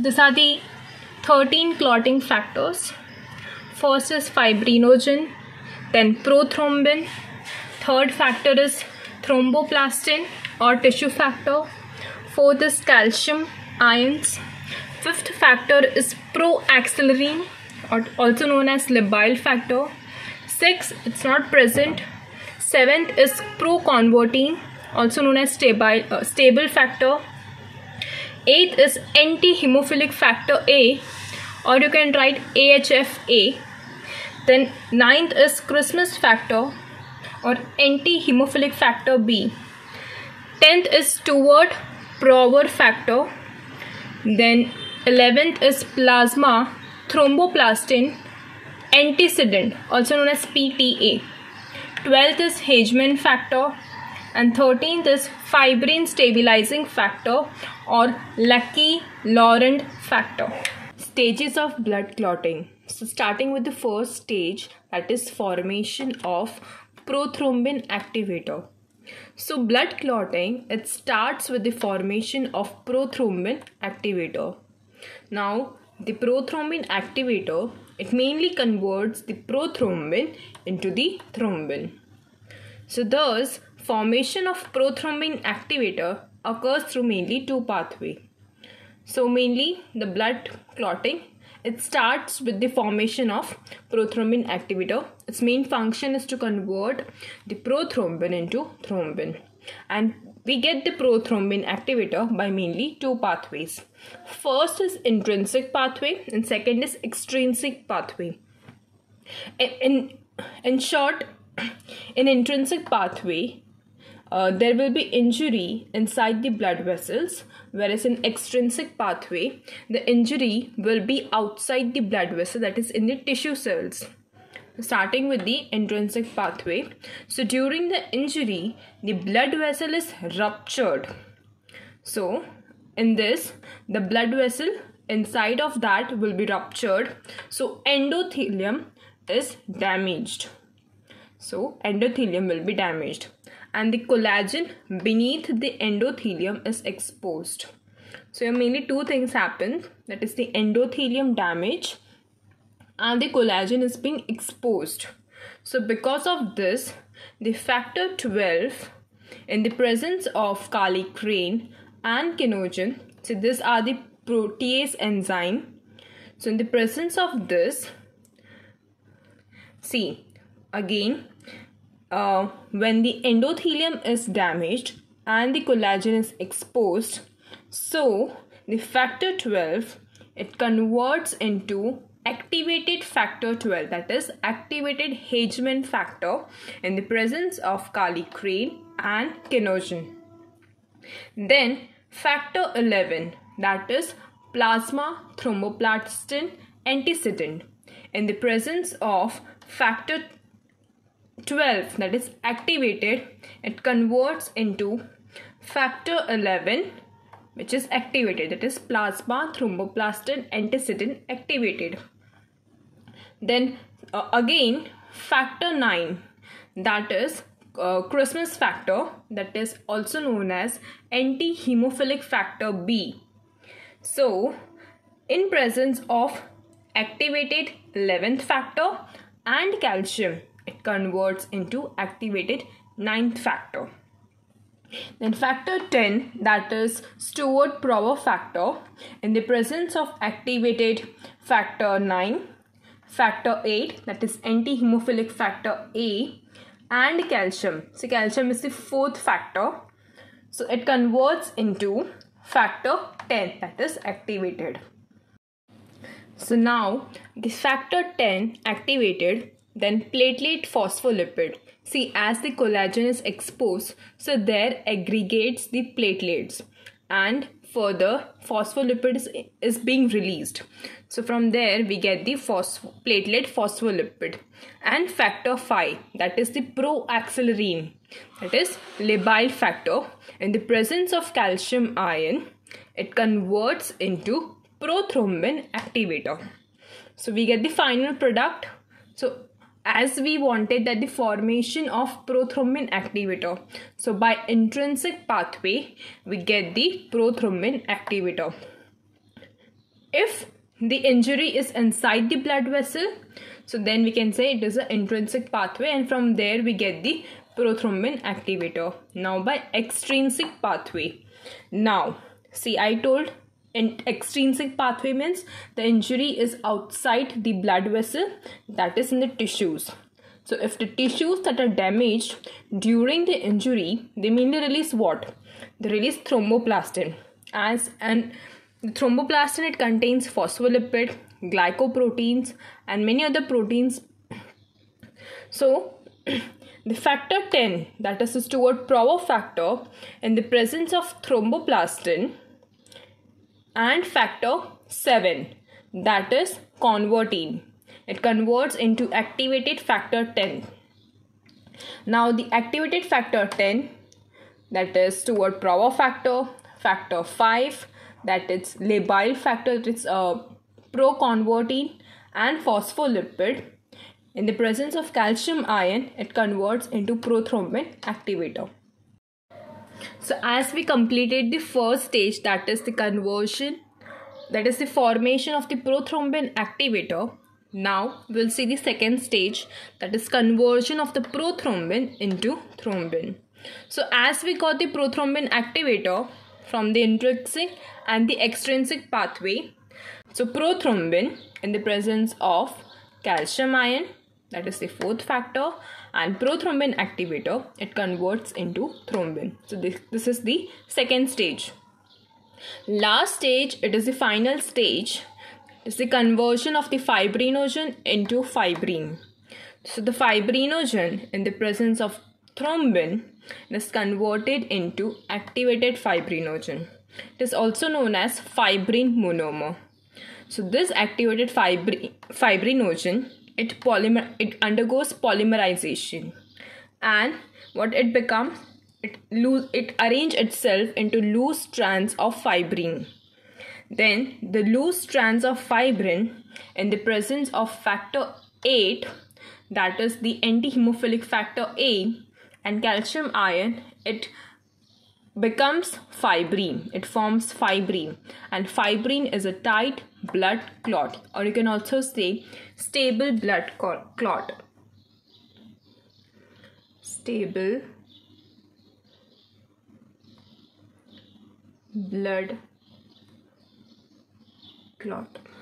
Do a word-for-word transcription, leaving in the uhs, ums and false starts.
these are the thirteen clotting factors. First is fibrinogen, then prothrombin. Third factor is thromboplastin or tissue factor. Fourth is calcium ions. Fifth factor is proaxilin, or also known as labile factor. Sixth, it's not present. Seventh is proconvertin, also known as stable, uh, stable factor. Eighth is anti-hemophilic factor A, or you can write A H F A. Then ninth is Christmas factor or anti-hemophilic factor B. Tenth is Stewart-Prower factor. Then eleventh is plasma thromboplastin antecedent, also known as P T A. twelfth is Hageman factor, and thirteenth is fibrin stabilizing factor or Lackey-Laurent factor. Stages of blood clotting. So starting with the first stage, that is formation of prothrombin activator. So blood clotting, it starts with the formation of prothrombin activator. Now the prothrombin activator, it mainly converts the prothrombin into the thrombin. So thus formation of prothrombin activator occurs through mainly two pathways. So mainly the blood clotting, it starts with the formation of prothrombin activator. Its main function is to convert the prothrombin into thrombin. And we get the prothrombin activator by mainly two pathways. First is intrinsic pathway and second is extrinsic pathway. In, in, in short, in intrinsic pathway, Uh, there will be injury inside the blood vessels, whereas in extrinsic pathway, the injury will be outside the blood vessel, that is in the tissue cells. Starting with the intrinsic pathway. So during the injury, the blood vessel is ruptured. So in this, the blood vessel inside of that will be ruptured. So endothelium is damaged. So endothelium will be damaged. And the collagen beneath the endothelium is exposed. So mainly two things happen, that is the endothelium damage and the collagen is being exposed. So because of this, the factor twelve in the presence of kallikrein and kinogen, so these are the protease enzyme. So in the presence of this, see again, Uh, when the endothelium is damaged and the collagen is exposed, so the factor twelve, it converts into activated factor twelve, that is activated Hageman factor in the presence of kallikrein and kinogen. Then factor eleven, that is plasma thromboplastin antecedent in the presence of factor twelve, that is activated, it converts into factor eleven, which is activated, that is plasma thromboplastin antecedent activated. Then uh, again factor nine, that is uh, Christmas factor, that is also known as anti-hemophilic factor B. So in presence of activated eleventh factor and calcium, it converts into activated ninth factor. Then factor ten, that is Stewart-Prower factor in the presence of activated factor nine, factor eight, that is anti-hemophilic factor A, and calcium. So calcium is the fourth factor. So it converts into factor ten, that is activated. So now the factor ten activated, then platelet phospholipid. See, as the collagen is exposed, so there aggregates the platelets and further phospholipid is, is being released. So from there we get the phosph platelet phospholipid. And factor five, that is the proaxilin, that is labile factor. In the presence of calcium ion, it converts into prothrombin activator. So we get the final product. So as we wanted that the formation of prothrombin activator, so by intrinsic pathway we get the prothrombin activator. if the injury is inside the blood vessel, so then we can say it is an intrinsic pathway, and from there we get the prothrombin activator. Now by extrinsic pathway, now see I told in extrinsic pathway means the injury is outside the blood vessel, that is in the tissues. So if the tissues that are damaged during the injury, they mainly release what? They release thromboplastin. As and thromboplastin, it contains phospholipid, glycoproteins and many other proteins. So the factor ten, that is the Stewart-Prower factor, in the presence of thromboplastin, and factor seven, that is convertine. It converts into activated factor ten. Now the activated factor ten, that is Stewart-Prower factor, factor five, that is labile factor, it is uh, proconvertine, and phospholipid. In the presence of calcium ion, it converts into prothrombin activator. So as we completed the first stage, that is the conversion, that is the formation of the prothrombin activator, now we'll see the second stage, that is conversion of the prothrombin into thrombin. So as we got the prothrombin activator from the intrinsic and the extrinsic pathway, so prothrombin in the presence of calcium ion, that is the fourth factor, and prothrombin activator, it converts into thrombin. So this, this is the second stage. Last stage, it is the final stage, is the conversion of the fibrinogen into fibrin. So the fibrinogen in the presence of thrombin is converted into activated fibrinogen. It is also known as fibrin monomer. So this activated fibri fibrinogen, it polymer it undergoes polymerization, and what it becomes, it lose it arrange itself into loose strands of fibrin. Then the loose strands of fibrin in the presence of factor eight, that is the anti-hemophilic factor A, and calcium ion, it becomes fibrin. It forms fibrin, and fibrin is a tight blood clot, or you can also say stable blood clot. Stable blood clot.